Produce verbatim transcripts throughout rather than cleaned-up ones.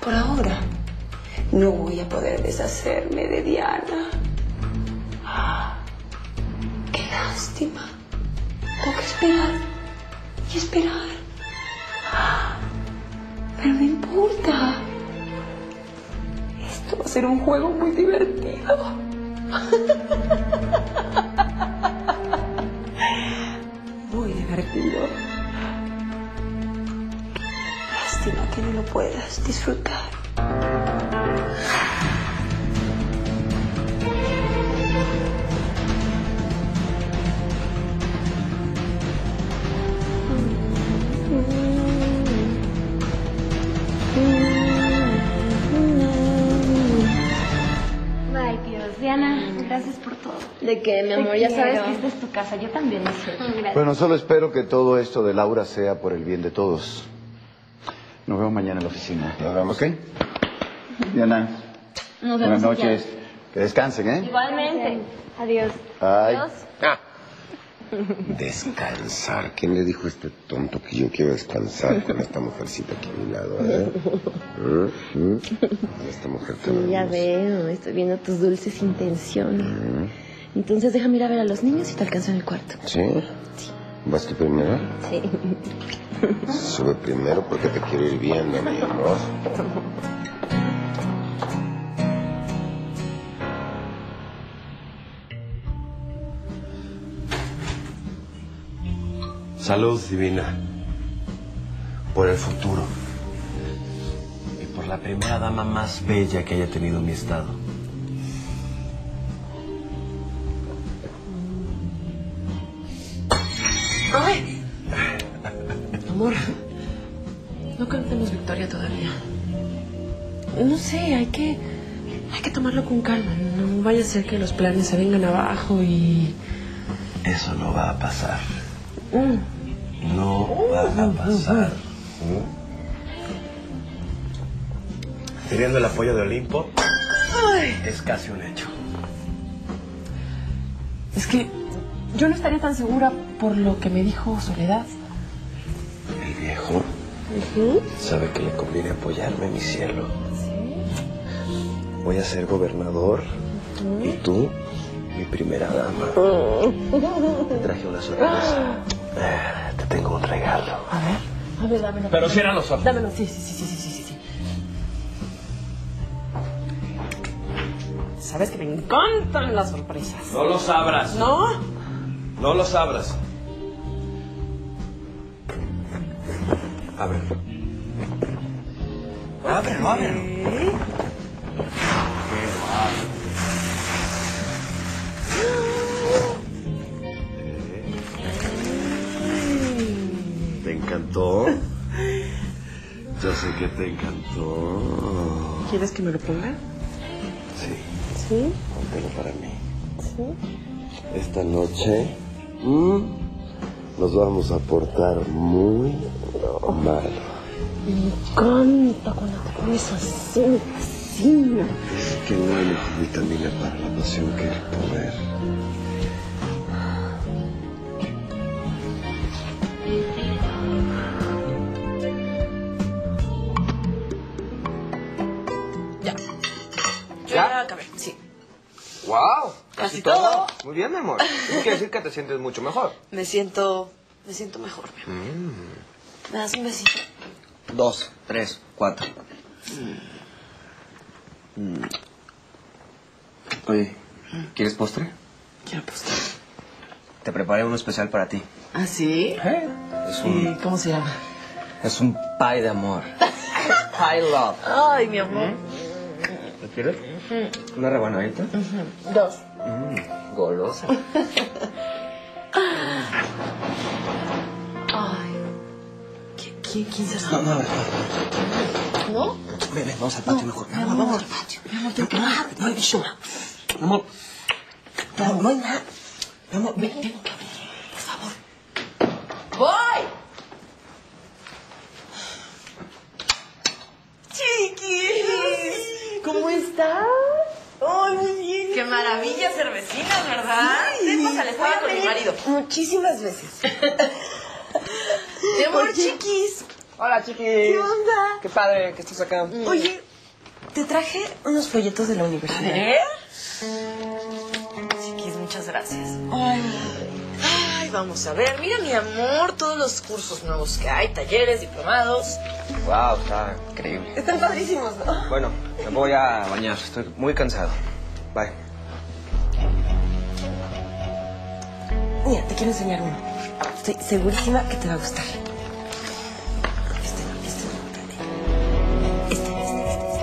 por ahora no voy a poder deshacerme de Diana. Ah, ¡qué lástima! Tengo que esperar y esperar. Ah, pero no importa. Esto va a ser un juego muy divertido. Muy divertido. Lástima que no lo puedas disfrutar. Ay, Dios, Diana, gracias por todo. ¿De qué, mi amor? Te Ya quiero. sabes que esta es tu casa. Yo también lo sé. Gracias. Bueno, solo espero que todo esto de Laura sea por el bien de todos. Nos vemos mañana en la oficina. Nos vemos. ¿Ok? Diana, Nos buenas vemos noches. Que descansen, ¿eh? Igualmente. Adiós. Ay. Adiós. Ah. Descansar. ¿Quién le dijo a este tonto que yo quiero descansar con esta mujercita aquí a mi lado? ¿Eh? ¿Mm? ¿Mm? Esta mujer tan Sí, ya hermosa. veo. Estoy viendo tus dulces intenciones. ¿Mm? Entonces déjame ir a ver a los niños y te alcanzo en el cuarto. ¿Sí? ¿Vas tú primero? Sí. Sube primero porque te quiero ir viendo, mi amor. Salud, divina. Por el futuro. Y por la primera dama más bella que haya tenido mi estado. ¡Ay! Amor, no cantemos victoria todavía. No sé, hay que... Hay que tomarlo con calma. No vaya a ser que los planes se vengan abajo y... Eso no va a pasar. Mm. No va a pasar. Teniendo el apoyo de Olimpo, es casi un hecho. Es que yo no estaría tan segura por lo que me dijo Soledad. El viejo sabe que le conviene apoyarme, mi cielo. Voy a ser gobernador y tú, mi primera dama. Te traje una sorpresa. Eh, Te tengo un regalo. A ver, a ver, dámelo. Pero cierra los ojos. Dámelo, sí, sí, sí, sí, sí, sí, sí, sí. Sabes que me encantan las sorpresas. No los abras. ¿No? No los abras. Ábrelo. Ábrelo, ábrelo. ¿Eh? ¿Te encantó? Yo sé que te encantó. ¿Quieres que me lo ponga? Sí, Sí. póntelo para mí. Sí. Esta noche mm, nos vamos a portar muy mal. Me encanta cuando te pones así, me fascina. Es que no hay mejor vitamina para la pasión que el poder. Ya. Yo ¿Ya? ya acabé, sí. ¡Wow! Casi todo. Muy bien, mi amor. Eso quiere decir que te sientes mucho mejor. Me siento... Me siento mejor, mi amor. Mm. ¿Me das un besito? Dos, tres, cuatro. Mm. Oye, ¿quieres postre? Quiero postre. Te preparé uno especial para ti. ¿Ah, sí? ¿Eh? Es ¿Y un, cómo se llama? es un pie de amor. Pie love. Ay, mi amor. ¿Lo quieres? ¿Una rebanadita? Dos. Mm, golosa. Ay. ¿Qui- qui- ¿Quién se No, no, no. ¿No? Ven, ven, vamos al patio mejor. Mi amor, vamos al patio. Mi amor, tengo que bajar. No hay bicho. Mi amor. No, no hay nada. Mi amor, ven. Tengo que abrir, por favor. ¡Voy! Chiquis, ¿cómo estás? Ay, muy bien. Qué maravilla, cervecinas, ¿verdad? Sí. Pásale, estaba con mi marido. Muchísimas veces. Mi amor, Oye. chiquis. Hola, chiquis. ¿Qué onda? Qué padre que estás acá. Oye, te traje unos folletos de la universidad. ¿Eh? Chiquis, muchas gracias. Ay, Ay, vamos a ver. Mira, mi amor, todos los cursos nuevos que hay, talleres, diplomados. Wow, está increíble. están padrísimos, ¿no? Bueno, me voy a bañar. Estoy muy cansado. Bye. Mira, te quiero enseñar uno. Estoy segurísima que te va a gustar. Este no, este no, espérate. Este, este, este, este.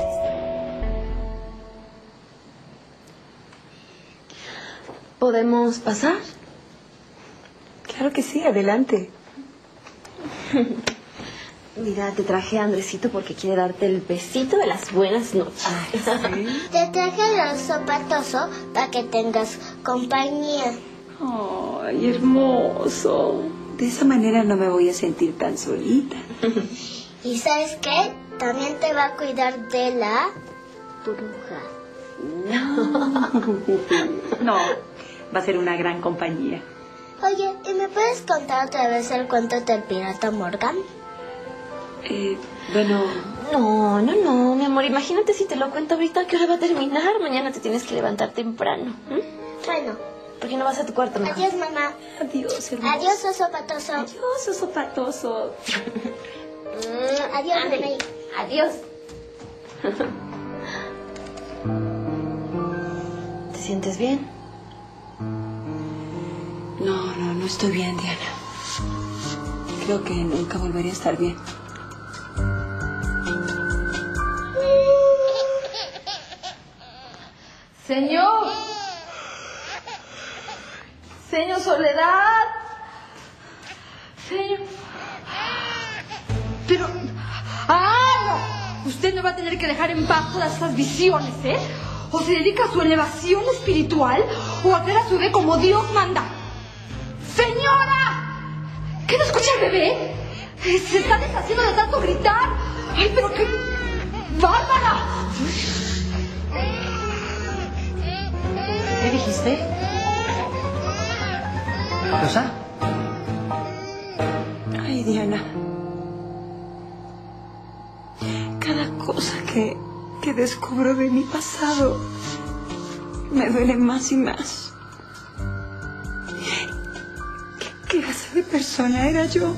¿Podemos pasar? Claro que sí, adelante. Mira, te traje a Andresito porque quiere darte el besito de las buenas noches. Te traje el oso patoso para que tengas compañía. Ay, hermoso. De esa manera no me voy a sentir tan solita. ¿Y sabes qué? También te va a cuidar de la bruja. No, va a ser una gran compañía. Oye, ¿y me puedes contar otra vez el cuento del pirata Morgan? Eh, bueno... No, no, no, mi amor. Imagínate si te lo cuento ahorita, ¿qué hora va a terminar? Mañana te tienes que levantar temprano. ¿eh? Bueno. ¿Por qué no vas a tu cuarto mejor? Adiós, mamá. Adiós, hermoso. Adiós, oso patoso. Adiós, oso patoso. Mm, adiós, bebé. Adiós. ¿Te sientes bien? No, no, no estoy bien, Diana. Creo que nunca volveré a estar bien. Señor. Señor Soledad. Señor. Pero... ¡Ah, no! Usted me va a tener que dejar en paz todas esas visiones, ¿eh? O se dedica a su elevación espiritual o a hacer a su bebé como Dios manda. ¡Señora! ¿Qué no escucha el bebé? Se está deshaciendo de tanto gritar. ¡Ay, pero qué... ¡Bárbara! ¿Qué dijiste? ¿Rosa? Ay, Diana. Cada cosa que, que descubro de mi pasado me duele más y más. ¿Qué clase de persona era yo?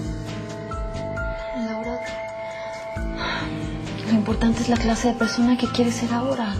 Laura, lo importante es la clase de persona que quieres ser ahora.